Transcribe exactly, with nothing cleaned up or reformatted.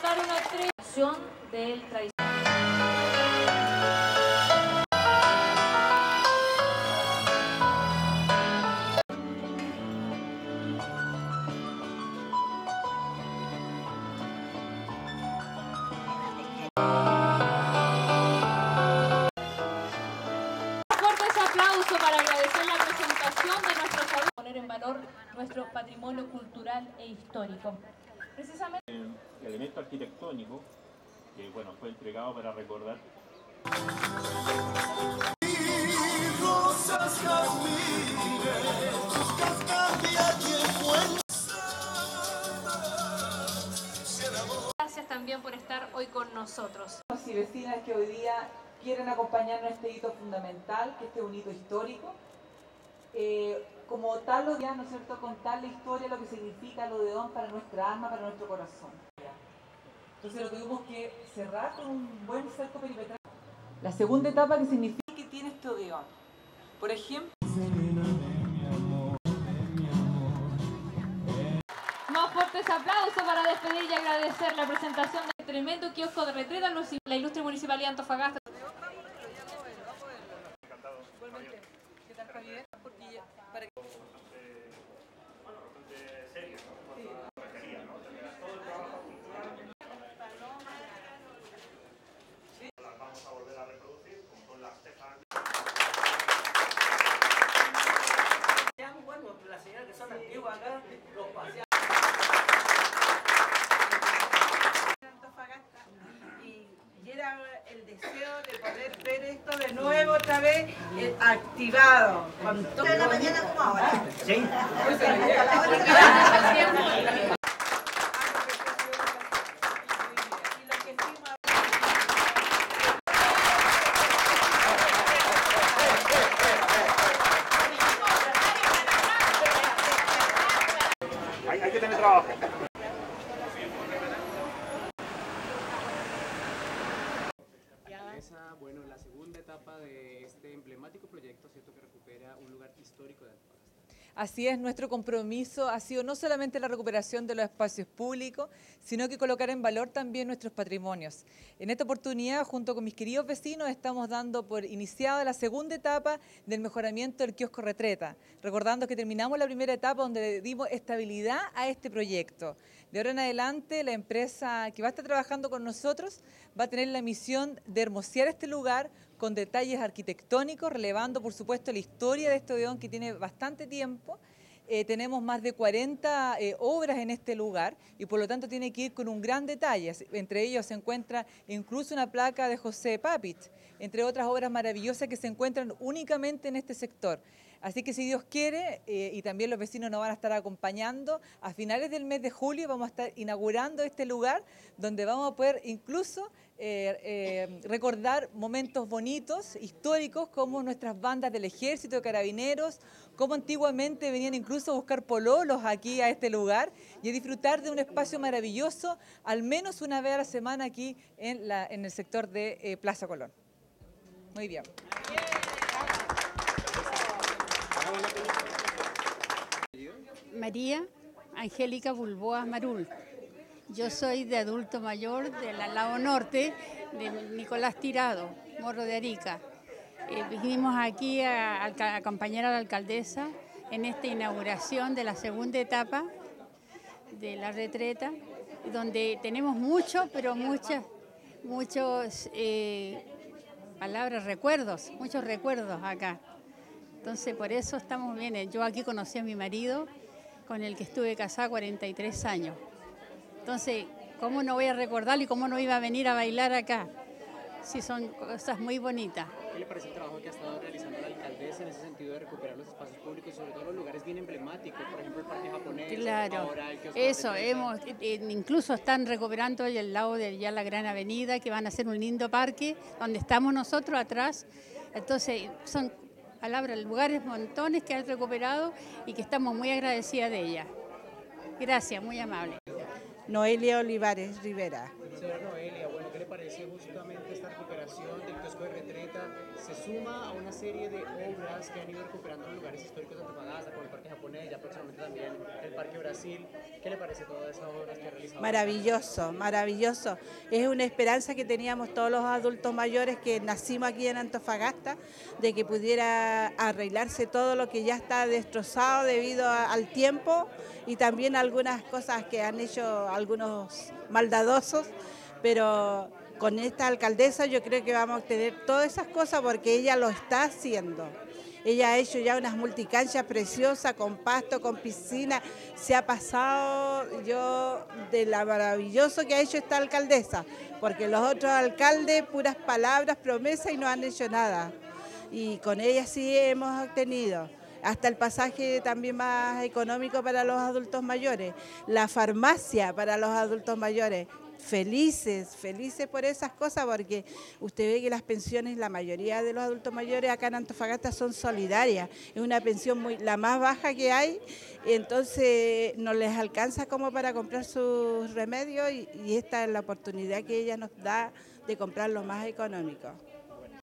marcar una tradición del tradicional. Para agradecer la presentación de nuestros adultos, poner en valor nuestro patrimonio cultural e histórico. Precisamente el elemento arquitectónico que bueno fue entregado para recordar. Gracias también por estar hoy con nosotros. Y vecinas que hoy día quieren acompañarnos en este hito fundamental, que este es un hito histórico. Eh, como tal, ¿no es cierto?, contar la historia, lo que significa lo de Odeón para nuestra alma, para nuestro corazón. Entonces lo tuvimos que cerrar con un buen cerco perimetral. La segunda etapa, que significa que tiene este Odeón. Por ejemplo... Más fuertes aplausos para despedir y agradecer la presentación del tremendo kiosco de retreta en la ilustre Municipalidad de Antofagasta. Igualmente. ¿Qué tal, Javier? Porque ya, para que... Bueno, bastante serio, ¿no? Sí. Todo el trabajo cultural. Las vamos a volver a reproducir, como son las cejas. Bueno, las señoras que son antiguas acá, los paseamos. Y era el deseo de poder ver esto de nuevo otra vez eh, activado. Con todo ¿De la mañana como ahora? Sí. Hay, hay que tener trabajo. Bueno, la segunda etapa de este emblemático proyecto, ¿cierto?, que recupera un lugar histórico de Antofagasta. Así es, nuestro compromiso ha sido no solamente la recuperación de los espacios públicos, sino que colocar en valor también nuestros patrimonios. En esta oportunidad, junto con mis queridos vecinos, estamos dando por iniciada la segunda etapa del mejoramiento del kiosco Retreta, recordando que terminamos la primera etapa donde dimos estabilidad a este proyecto. De ahora en adelante, la empresa que va a estar trabajando con nosotros va a tener la misión de hermosear este lugar con detalles arquitectónicos, relevando por supuesto la historia de este Odeón que tiene bastante tiempo. Eh, tenemos más de cuarenta eh, obras en este lugar y por lo tanto tiene que ir con un gran detalle. Entre ellos se encuentra incluso una placa de José Papit, entre otras obras maravillosas que se encuentran únicamente en este sector. Así que si Dios quiere, eh, y también los vecinos nos van a estar acompañando, a finales del mes de julio vamos a estar inaugurando este lugar donde vamos a poder incluso eh, eh, recordar momentos bonitos, históricos, como nuestras bandas del Ejército, de Carabineros, como antiguamente venían incluso a buscar pololos aquí a este lugar y a disfrutar de un espacio maravilloso, al menos una vez a la semana aquí en, la, en el sector de eh, Plaza Colón. Muy bien. María Angélica Bulboa Marul. Yo soy de adulto mayor del Lago Norte, de Nicolás Tirado, Morro de Arica. Eh, vinimos aquí a, a acompañar a la alcaldesa en esta inauguración de la segunda etapa de la retreta, donde tenemos mucho, pero muchas, muchos eh, palabras, recuerdos, muchos recuerdos acá. Entonces, por eso estamos bien. Yo aquí conocí a mi marido, con el que estuve casada cuarenta y tres años. Entonces, ¿cómo no voy a recordarlo y cómo no iba a venir a bailar acá? Sí, son cosas muy bonitas. ¿Qué le parece el trabajo que ha estado realizando la alcaldesa en ese sentido de recuperar los espacios públicos y sobre todo los lugares bien emblemáticos, por ejemplo el parque japonés? Claro, ahora el kiosco eso, Retreta? hemos, eh, incluso están recuperando el lado de ya la Gran Avenida, que van a hacer un lindo parque, donde estamos nosotros atrás. Entonces, son palabras, lugares, montones que han recuperado y que estamos muy agradecidas de ella. Gracias, muy amable. Noelia Olivares Rivera. Señora Noelia, bueno, ¿qué le parece justamente esta recuperación del kiosco de Retreta? se suma a una serie de obras que han ido recuperando los lugares históricos de Antofagasta, como el Parque Japonés, ya próximamente también el Parque Brasil. ¿Qué le parece todas esas obras que ha realizado? Maravilloso, maravilloso. Es una esperanza que teníamos todos los adultos mayores que nacimos aquí en Antofagasta, de que pudiera arreglarse todo lo que ya está destrozado debido a, al tiempo y también algunas cosas que han hecho algunos maldadosos, pero con esta alcaldesa yo creo que vamos a obtener todas esas cosas porque ella lo está haciendo. Ella ha hecho ya unas multicanchas preciosas con pasto, con piscina. Se ha pasado yo de lo maravilloso que ha hecho esta alcaldesa, porque los otros alcaldes, puras palabras, promesas y no han hecho nada. Y con ella sí hemos obtenido. Hasta el pasaje también más económico para los adultos mayores, la farmacia para los adultos mayores. Felices, felices por esas cosas, porque usted ve que las pensiones, la mayoría de los adultos mayores acá en Antofagasta son solidarias, es una pensión muy la más baja que hay, entonces no les alcanza como para comprar sus remedios y, y esta es la oportunidad que ella nos da de comprar lo más económico.